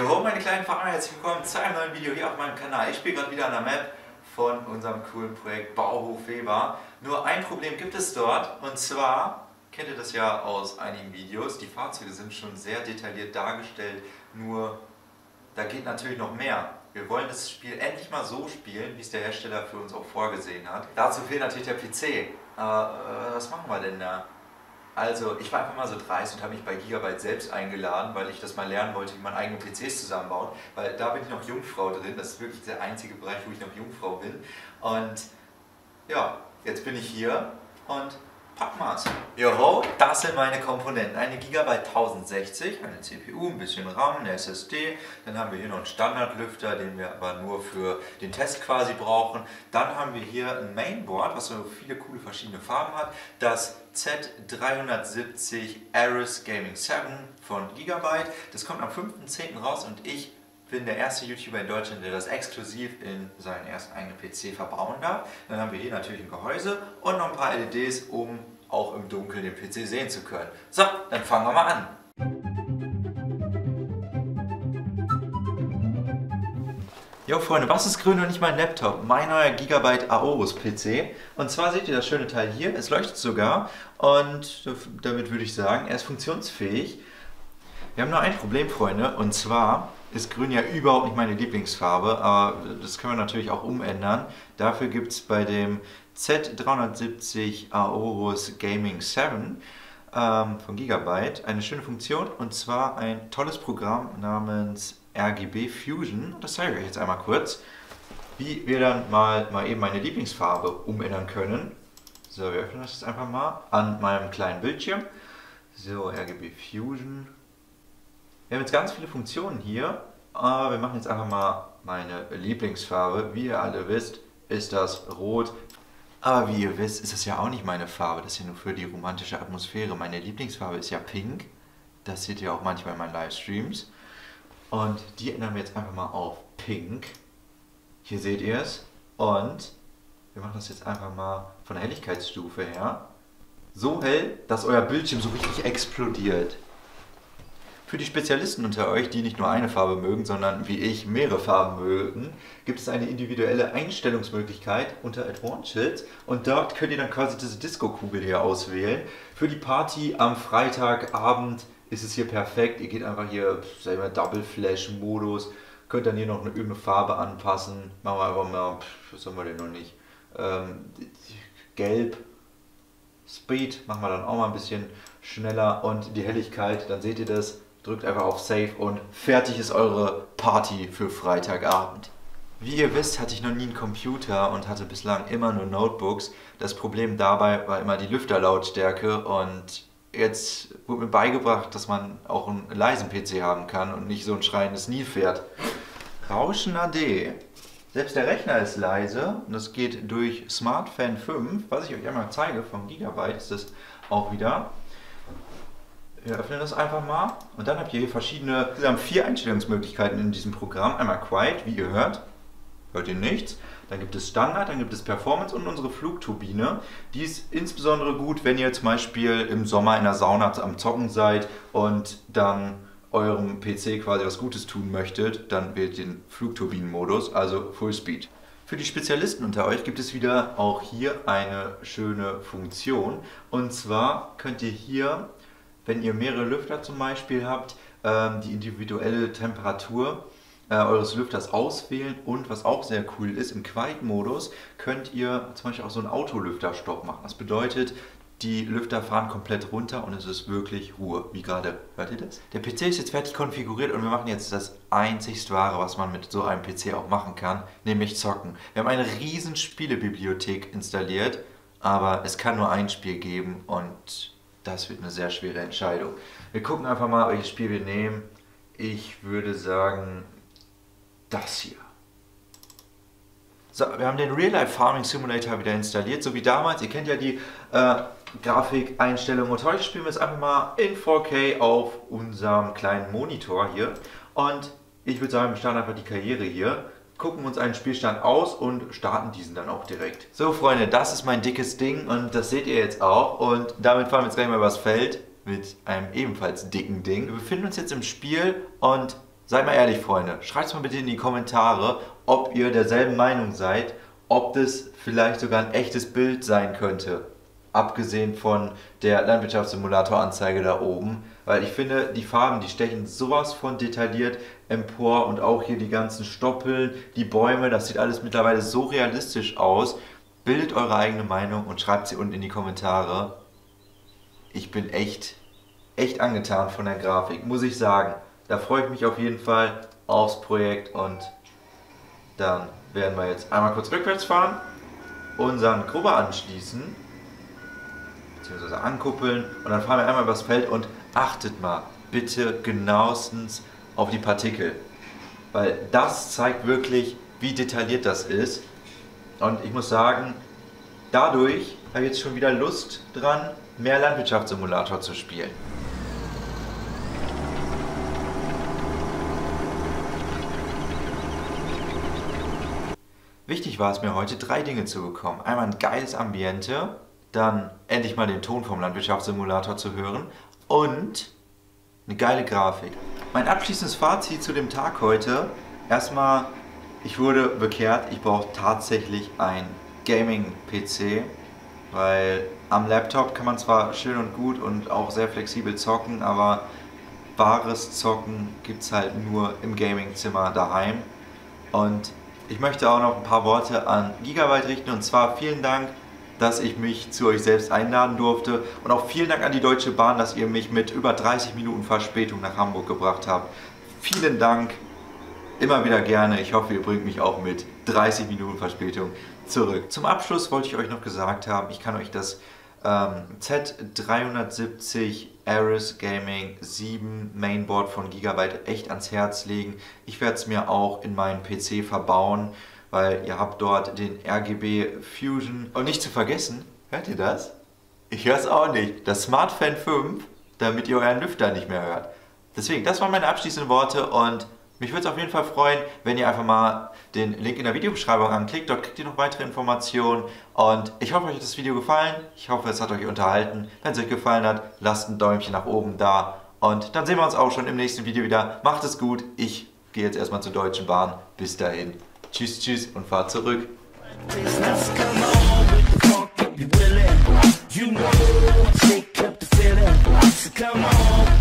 Jo, meine kleinen Fahrer, herzlich willkommen zu einem neuen Video hier auf meinem Kanal. Ich spiele gerade wieder an der Map von unserem coolen Projekt Bauhof Weber. Nur ein Problem gibt es dort, und zwar, kennt ihr das ja aus einigen Videos, die Fahrzeuge sind schon sehr detailliert dargestellt, nur da geht natürlich noch mehr. Wir wollen das Spiel endlich mal so spielen, wie es der Hersteller für uns auch vorgesehen hat. Dazu fehlt natürlich der PC. Was machen wir denn da? Also, ich war einfach mal so dreist und habe mich bei Gigabyte selbst eingeladen, weil ich das mal lernen wollte, wie man eigene PCs zusammenbaut. Weil da bin ich noch Jungfrau drin, das ist wirklich der einzige Bereich, wo ich noch Jungfrau bin. Und ja, jetzt bin ich hier und pack mal's. Joho, das sind meine Komponenten. Eine Gigabyte 1060, eine CPU, ein bisschen RAM, eine SSD. Dann haben wir hier noch einen Standardlüfter, den wir aber nur für den Test quasi brauchen. Dann haben wir hier ein Mainboard, was so viele coole verschiedene Farben hat. Das Z370 Ares Gaming 7 von Gigabyte. Das kommt am 5.10. raus und ich bin der erste YouTuber in Deutschland, der das exklusiv in seinen ersten eigenen PC verbauen darf. Dann haben wir hier natürlich ein Gehäuse und noch ein paar LEDs, um auch im Dunkeln den PC sehen zu können. So, dann fangen wir mal an. Jo Freunde, was ist grün und nicht mein Laptop? Mein neuer Gigabyte Aorus PC. Und zwar seht ihr das schöne Teil hier, es leuchtet sogar und damit würde ich sagen, er ist funktionsfähig. Wir haben nur ein Problem, Freunde, und zwar ist grün ja überhaupt nicht meine Lieblingsfarbe, aber das können wir natürlich auch umändern. Dafür gibt es bei dem Z370 Aorus Gaming 7 von Gigabyte eine schöne Funktion, und zwar ein tolles Programm namens RGB Fusion. Das zeige ich euch jetzt einmal kurz, wie wir dann mal eben meine Lieblingsfarbe umändern können. So, wir öffnen das jetzt einfach mal an meinem kleinen Bildschirm. So, RGB Fusion. Wir haben jetzt ganz viele Funktionen hier, aber wir machen jetzt einfach mal meine Lieblingsfarbe. Wie ihr alle wisst, ist das Rot. Aber wie ihr wisst, ist das ja auch nicht meine Farbe, das ist ja nur für die romantische Atmosphäre. Meine Lieblingsfarbe ist ja Pink, das seht ihr auch manchmal in meinen Livestreams. Und die ändern wir jetzt einfach mal auf Pink. Hier seht ihr es. Und wir machen das jetzt einfach mal von der Helligkeitsstufe her so hell, dass euer Bildschirm so richtig explodiert. Für die Spezialisten unter euch, die nicht nur eine Farbe mögen, sondern wie ich mehrere Farben mögen, gibt es eine individuelle Einstellungsmöglichkeit unter Advanced und dort könnt ihr dann quasi diese Disco-Kugel hier auswählen. Für die Party am Freitagabend ist es hier perfekt. Ihr geht einfach hier selber Double Flash Modus, könnt dann hier noch irgendeine Farbe anpassen. Machen wir einfach mal, was haben wir denn noch nicht? Gelb. Speed machen wir dann auch mal ein bisschen schneller und die Helligkeit, dann seht ihr das. Drückt einfach auf Save und fertig ist eure Party für Freitagabend. Wie ihr wisst, hatte ich noch nie einen Computer und hatte bislang immer nur Notebooks. Das Problem dabei war immer die Lüfterlautstärke und jetzt wurde mir beigebracht, dass man auch einen leisen PC haben kann und nicht so ein schreiendes Nilpferd. Rauschen AD. Selbst der Rechner ist leise und das geht durch SmartFan 5, was ich euch einmal zeige, von Gigabyte ist das auch wieder. Wir öffnen das einfach mal und dann habt ihr hier verschiedene, insgesamt 4 Einstellungsmöglichkeiten in diesem Programm. Einmal Quiet, wie ihr hört ihr nichts. Dann gibt es Standard, dann gibt es Performance und unsere Flugturbine. Die ist insbesondere gut, wenn ihr zum Beispiel im Sommer in der Sauna am Zocken seid und dann eurem PC quasi was Gutes tun möchtet, dann wählt den Flugturbinenmodus, also Full Speed. Für die Spezialisten unter euch gibt es wieder auch hier eine schöne Funktion. Und zwar könnt ihr hier, wenn ihr mehrere Lüfter zum Beispiel habt, die individuelle Temperatur eures Lüfters auswählen und was auch sehr cool ist, im Quiet-Modus könnt ihr zum Beispiel auch so einen Autolüfterstopp machen. Das bedeutet, die Lüfter fahren komplett runter und es ist wirklich Ruhe, wie gerade. Hört ihr das? Der PC ist jetzt fertig konfiguriert und wir machen jetzt das einzigst Wahre, was man mit so einem PC auch machen kann, nämlich zocken. Wir haben eine riesen Spielebibliothek installiert, aber es kann nur ein Spiel geben und das wird eine sehr schwere Entscheidung. Wir gucken einfach mal, welches Spiel wir nehmen. Ich würde sagen, das hier. So, wir haben den Real Life Farming Simulator wieder installiert, so wie damals. Ihr kennt ja die Grafikeinstellungen und heute spielen wir es einfach mal in 4K auf unserem kleinen Monitor hier. Und ich würde sagen, wir starten einfach die Karriere hier, gucken uns einen Spielstand aus und starten diesen dann auch direkt. So Freunde, das ist mein dickes Ding und das seht ihr jetzt auch und damit fahren wir jetzt gleich mal übers Feld mit einem ebenfalls dicken Ding. Wir befinden uns jetzt im Spiel und Seid mal ehrlich, Freunde, schreibt mal bitte in die Kommentare, ob ihr derselben Meinung seid, ob das vielleicht sogar ein echtes Bild sein könnte. Abgesehen von der Landwirtschaftssimulator-Anzeige da oben. Weil ich finde, die Farben, die stechen sowas von detailliert empor und auch hier die ganzen Stoppeln, die Bäume, das sieht alles mittlerweile so realistisch aus. Bildet eure eigene Meinung und schreibt sie unten in die Kommentare. Ich bin echt angetan von der Grafik, muss ich sagen. Da freue ich mich auf jeden Fall aufs Projekt und dann werden wir jetzt einmal kurz rückwärts fahren, unseren Grubber anschließen, beziehungsweise ankuppeln und dann fahren wir einmal übers Feld und achtet mal bitte genauestens auf die Partikel, weil das zeigt wirklich, wie detailliert das ist und ich muss sagen, dadurch habe ich jetzt schon wieder Lust dran, mehr Landwirtschaftssimulator zu spielen. Wichtig war es mir heute, 3 Dinge zu bekommen. Einmal ein geiles Ambiente, dann endlich mal den Ton vom Landwirtschaftssimulator zu hören und eine geile Grafik. Mein abschließendes Fazit zu dem Tag heute. Erstmal, ich wurde bekehrt, ich brauche tatsächlich ein Gaming-PC, weil am Laptop kann man zwar schön und gut und auch sehr flexibel zocken, aber wahres Zocken gibt es halt nur im Gaming-Zimmer daheim. Und ich möchte auch noch ein paar Worte an Gigabyte richten und zwar vielen Dank, dass ich mich zu euch selbst einladen durfte und auch vielen Dank an die Deutsche Bahn, dass ihr mich mit über 30 Minuten Verspätung nach Hamburg gebracht habt. Vielen Dank, immer wieder gerne. Ich hoffe, ihr bringt mich auch mit 30 Minuten Verspätung zurück. Zum Abschluss wollte ich euch noch gesagt haben, ich kann euch das Z370 Ares Gaming 7 Mainboard von Gigabyte echt ans Herz legen. Ich werde es mir auch in meinen PC verbauen, weil ihr habt dort den RGB Fusion. Und nicht zu vergessen, hört ihr das? Ich höre es auch nicht. Das SmartFan 5, damit ihr euren Lüfter nicht mehr hört. Deswegen, das waren meine abschließenden Worte und mich würde es auf jeden Fall freuen, wenn ihr einfach mal den Link in der Videobeschreibung anklickt. Dort kriegt ihr noch weitere Informationen. Und ich hoffe, euch hat das Video gefallen. Ich hoffe, es hat euch unterhalten. Wenn es euch gefallen hat, lasst ein Däumchen nach oben da. Und dann sehen wir uns auch schon im nächsten Video wieder. Macht es gut. Ich gehe jetzt erstmal zur Deutschen Bahn. Bis dahin. Tschüss, tschüss und fahrt zurück. Come on.